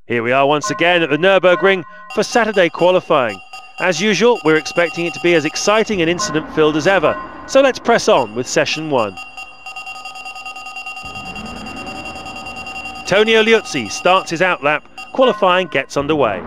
Here we are once again at the Nurburgring for Saturday qualifying. As usual, we're expecting it to be as exciting and incident-filled as ever, so let's press on with session 1. Tonio Liuzzi starts his outlap, qualifying gets underway.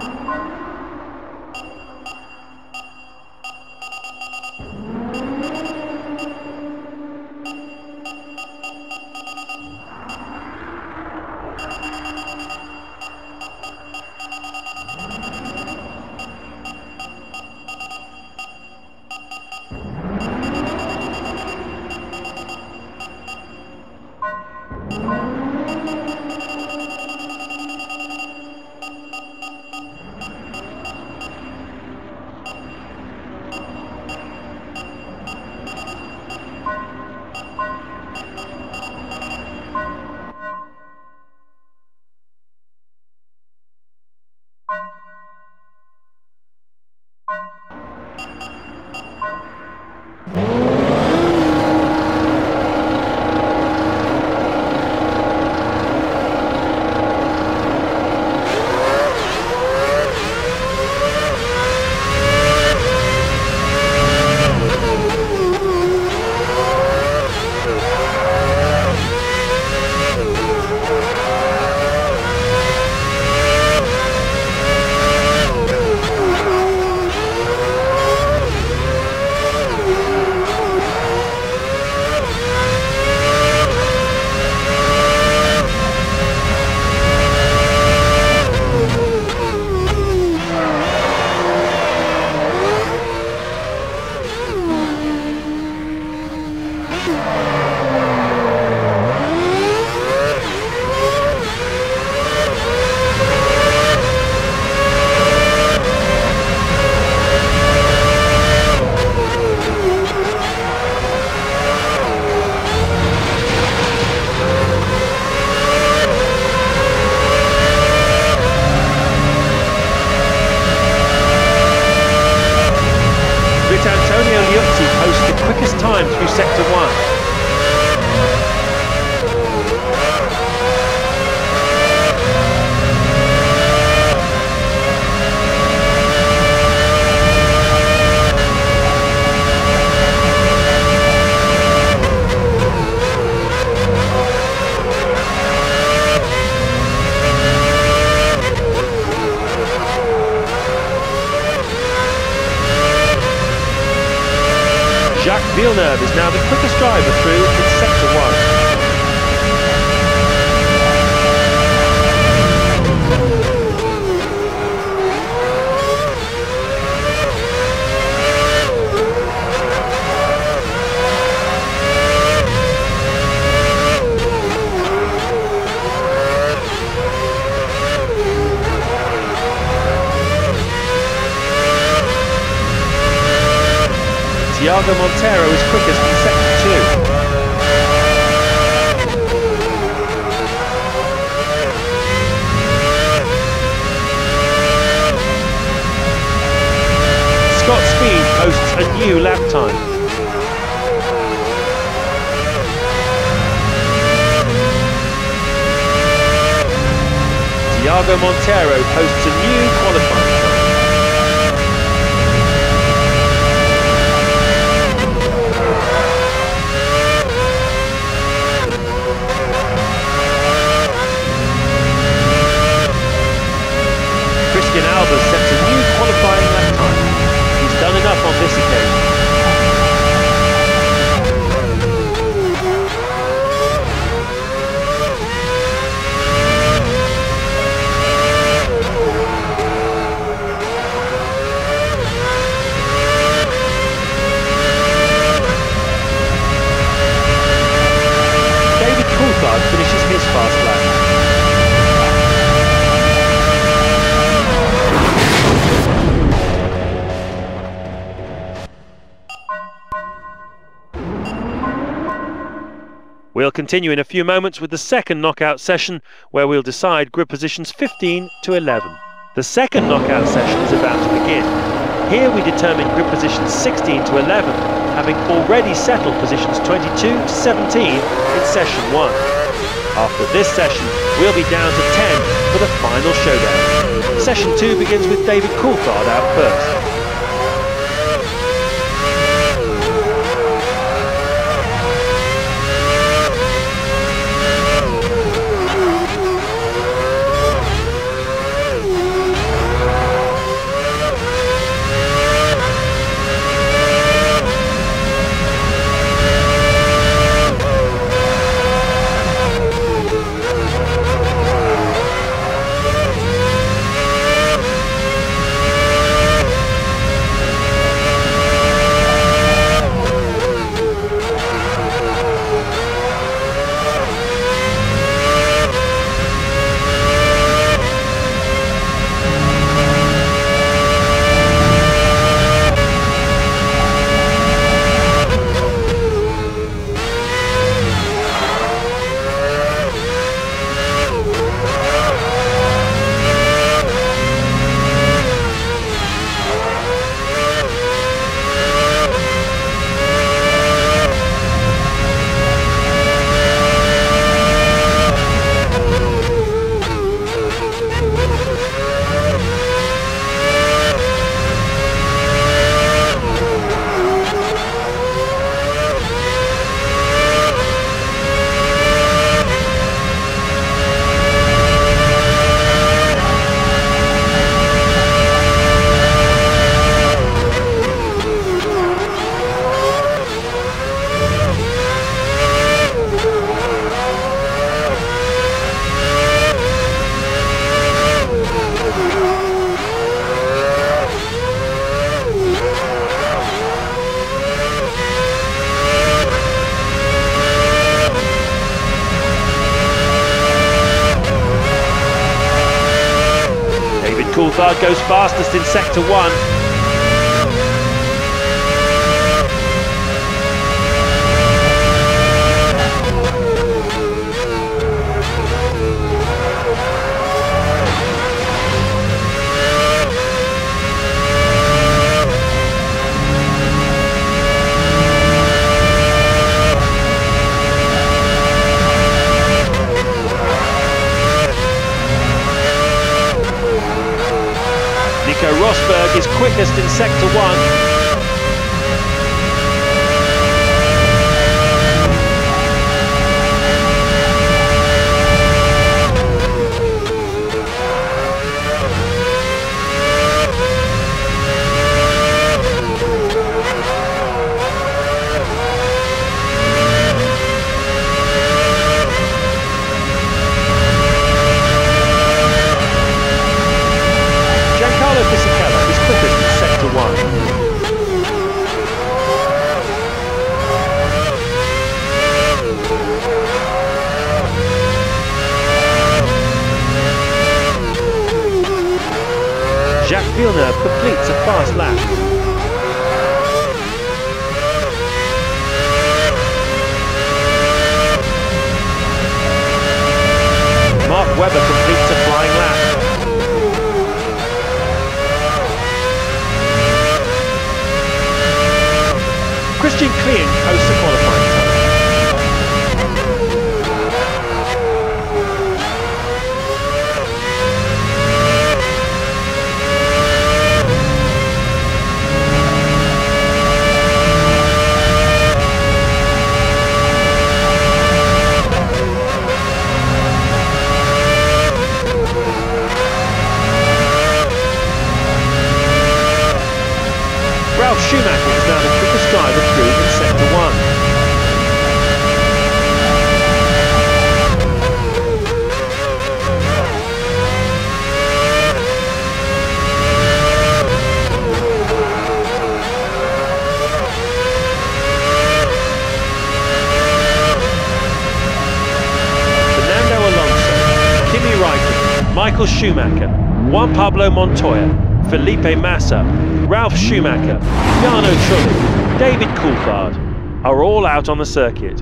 Tonio Liuzzi posts the quickest time through sector 1. Jacques Villeneuve is now the quickest driver through in sector 1. Thiago Montero is quickest in sector 2. Scott Speed posts a new lap time. Thiago Montero posts a new qualifying time. Albers sets a new qualifying lap time. He's done enough on this occasion. David Coulthard finishes his fast lap. We'll continue in a few moments with the second knockout session, where we'll decide grid positions 15 to 11. The second knockout session is about to begin. Here we determine grid positions 16 to 11, having already settled positions 22 to 17 in session 1. After this session, we'll be down to 10 for the final showdown. Session 2 begins with David Coulthard out first. Coulthard goes fastest in Sector 1. Rosberg is quickest in Sector 1. Villeneuve completes a fast lap. Mark Webber completes a flying lap. Christian Klien posts a qualifying time. Schumacher is now the quickest driver through in Sector 1. Fernando Alonso, Kimi Raikkonen, Michael Schumacher, Juan Pablo Montoya, Felipe Massa, Ralf Schumacher, Jarno Trulli, David Coulthard are all out on the circuit.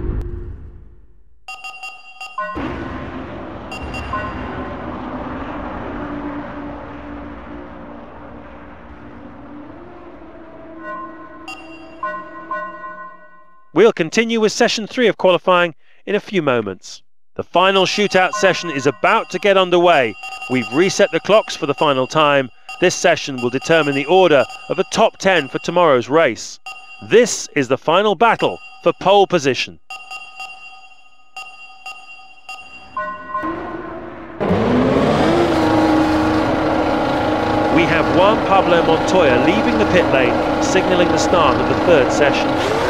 We'll continue with Session 3 of qualifying in a few moments. The final shootout session is about to get underway, We've reset the clocks for the final time. This session will determine the order of the top 10 for tomorrow's race. This is the final battle for pole position. We have Juan Pablo Montoya leaving the pit lane, signalling the start of the third session.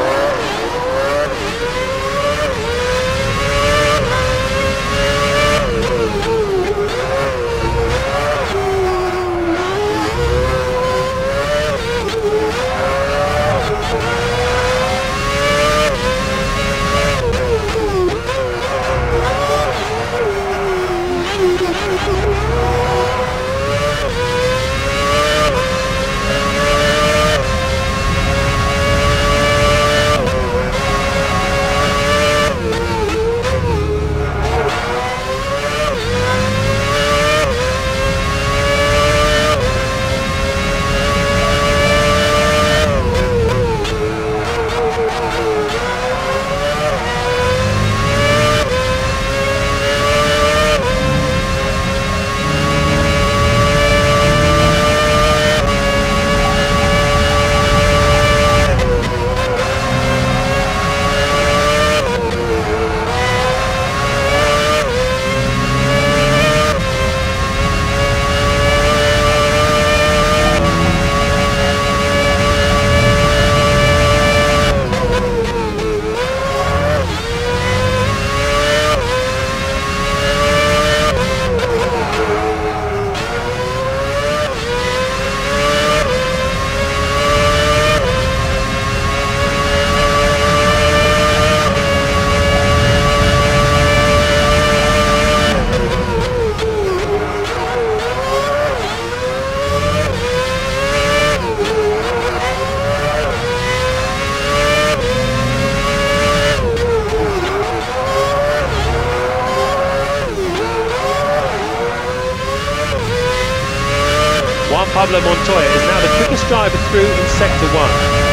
Juan Pablo Montoya is now the quickest driver through in Sector 1.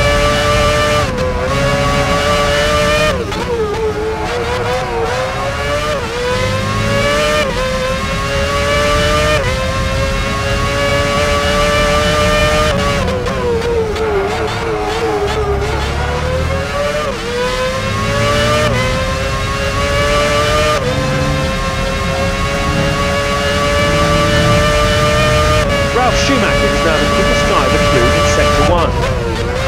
Schumacher is now the quickest driver through in Sector 1.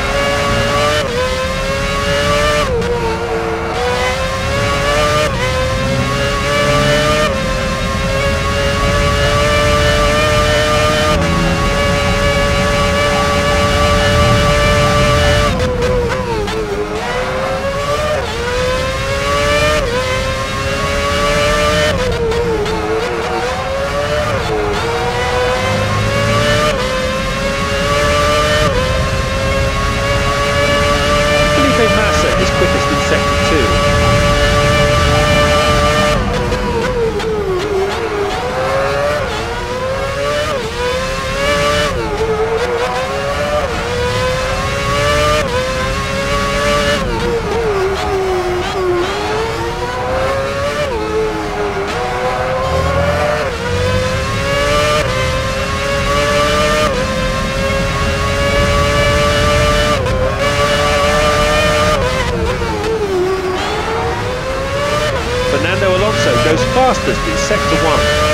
Quickest in Sector 2. Goes fastest in Sector 1.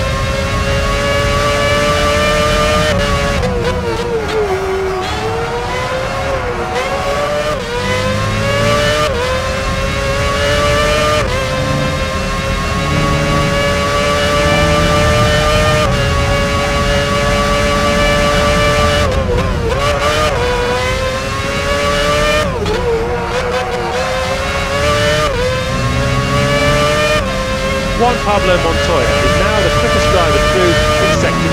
Juan Pablo Montoya is now the quickest driver through in Sector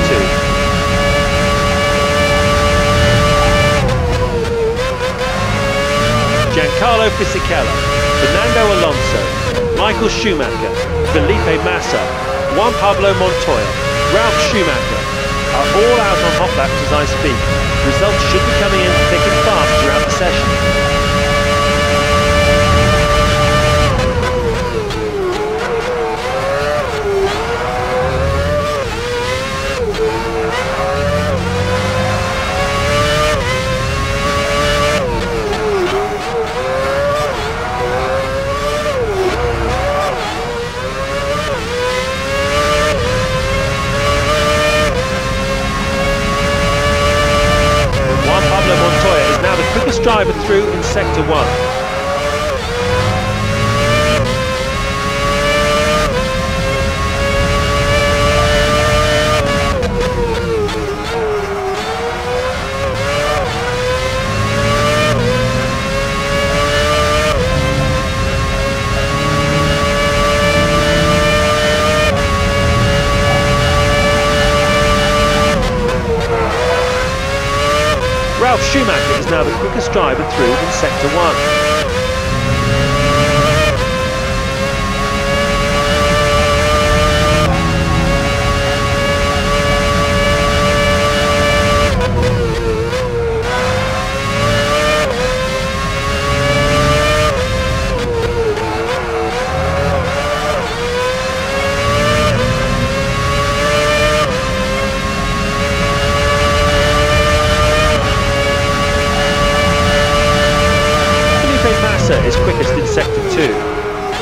2. Giancarlo Fisichella, Fernando Alonso, Michael Schumacher, Felipe Massa, Juan Pablo Montoya, Ralf Schumacher are all out on hot laps as I speak. Results should be coming in thick and fast throughout the session. through in Sector 1. Ralf Schumacher is now the quickest driver through in Sector 1. Is quickest in Sector 2.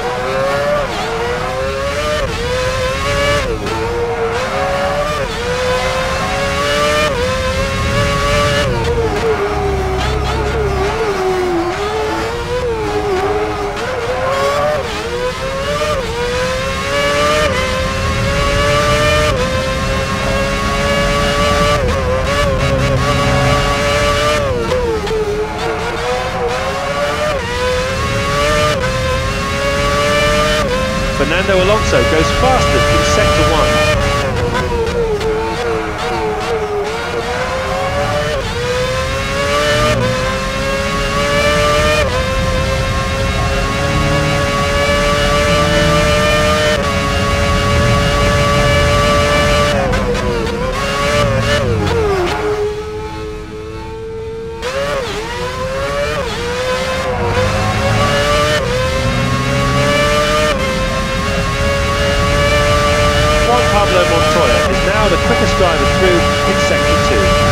Fernando Alonso goes fastest in Sector 1. Montoya is now the quickest driver through in Sector 2.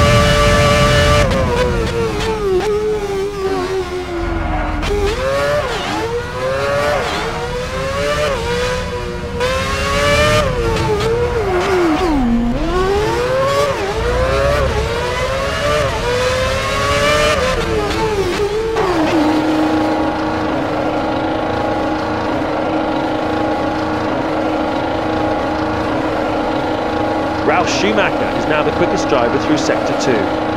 Ralf Schumacher is now the quickest driver through Sector 2.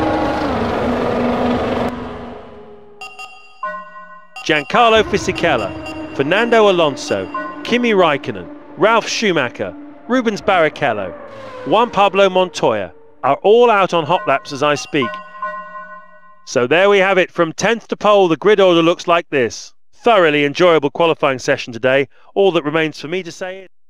Giancarlo Fisichella, Fernando Alonso, Kimi Raikkonen, Ralf Schumacher, Rubens Barrichello, Juan Pablo Montoya are all out on hot laps as I speak. So there we have it. From 10th to pole, the grid order looks like this. Thoroughly enjoyable qualifying session today. All that remains for me to say is